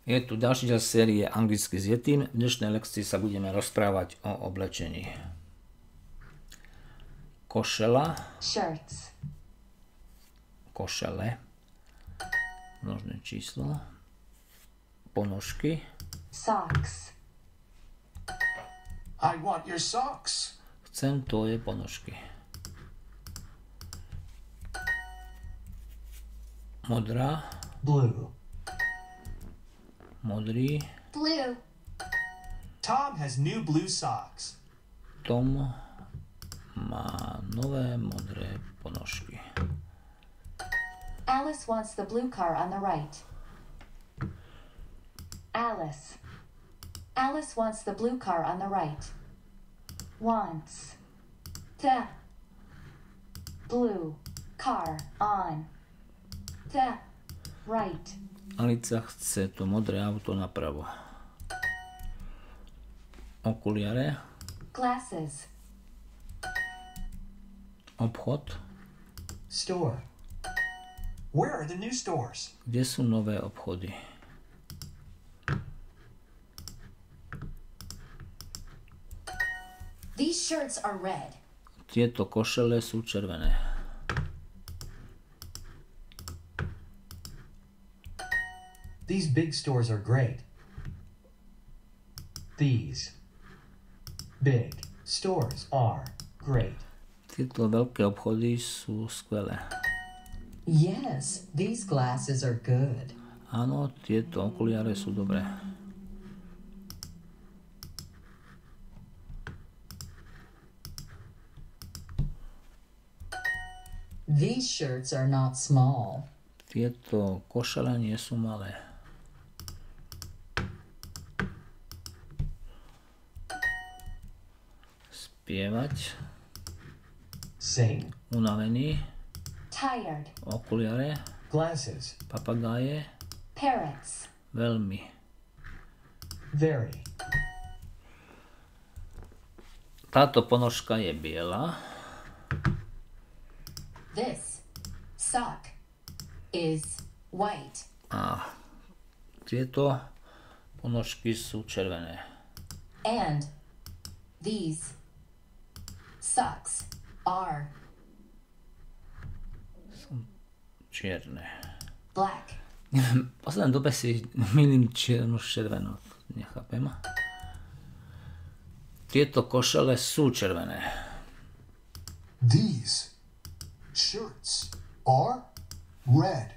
Je tu ďalší časť série Anglicky s Yetim. V dnešnej lekcii sa budeme rozprávať o oblečení. Košela. Shirts. Košele. Množné číslo. Ponožky. Socks. I want your socks. Chcem tvoje ponožky. Modrá. Blue. Modrý. Blue. Tom has new blue socks. Tom má nové modré ponožky. Alice wants the blue car on the right. Alice. Alice wants the blue car on the right. Wants the blue car on the right. Alica chce to modré auto napravo. Okuliare. Glasses. Obchod. Store. Where are the new stores? Kde sú nové obchody? These shirts are red. Tieto košele sú červené. These big stores are great. These big stores are great. Tieto veľké obchody sú skvelé. Yes, these glasses are good. Áno, tieto okuliare sú dobré. These shirts are not small. Tieto košele nie sú malé. Spievať. Sing. Unavený. Tired. Okuliare. Glasses. Papagáje. Parrots. Veľmi. Very. Táto ponožka je biela. This sock is white. A tieto ponožky sú červené. And these socks are Čierne. black. V poslednej dobe si milím čiernu s červenou. Nechápem. Tieto košele sú červené. These shirts are red.